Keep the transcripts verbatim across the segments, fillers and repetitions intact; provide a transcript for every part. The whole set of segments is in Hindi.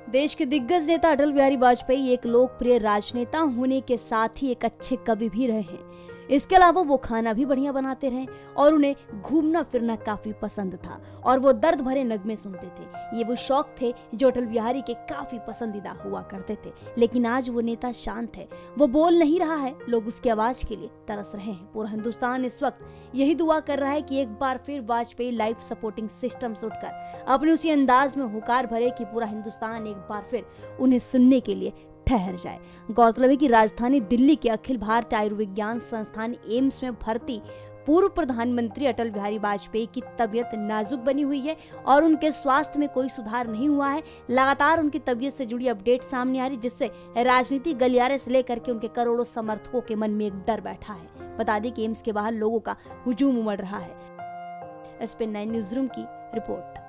देश के दिग्गज नेता अटल बिहारी वाजपेयी एक लोकप्रिय राजनेता होने के साथ ही एक अच्छे कवि भी रहे हैं। इसके अलावा वो खाना भी बढ़िया बनाते रहे और उन्हें घूमना फिरना काफी पसंद था और वो दर्द भरे नगमे सुनते थे। ये वो शौक थे जो अटल बिहारी के काफी पसंदीदा हुआ करते थे। लेकिन आज वो नेता शांत है, वो बोल नहीं रहा है, लोग उसकी आवाज के लिए तरस रहे हैं। पूरा हिंदुस्तान इस वक्त यही दुआ कर रहा है कि एक बार फिर वाजपेयी लाइफ सपोर्टिंग सिस्टम से उठकर अपने उसी अंदाज में हुकार भरे कि पूरा हिंदुस्तान एक बार फिर उन्हें सुनने के लिए ठहर जाए। गौरतलब है कि राजधानी दिल्ली के अखिल भारतीय आयुर्विज्ञान संस्थान एम्स में भर्ती पूर्व प्रधानमंत्री अटल बिहारी वाजपेयी की तबीयत नाजुक बनी हुई है और उनके स्वास्थ्य में कोई सुधार नहीं हुआ है। लगातार उनकी तबीयत से जुड़ी अपडेट सामने आ रही, जिससे राजनीति गलियारे से लेकर के उनके करोड़ों समर्थकों के मन में एक डर बैठा है। बता दें कि एम्स के बाहर लोगों का हुजूम उमड़ रहा है। S P nine news room की report.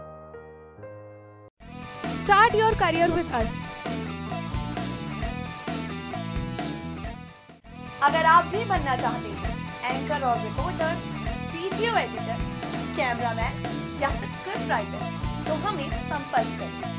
Start your career with us. अगर आप भी बनना चाहते हैं एंकर और रिपोर्टर, वीडियो एडिटर, कैमरामैन या स्क्रिप्ट राइटर, तो हमें संपर्क करें।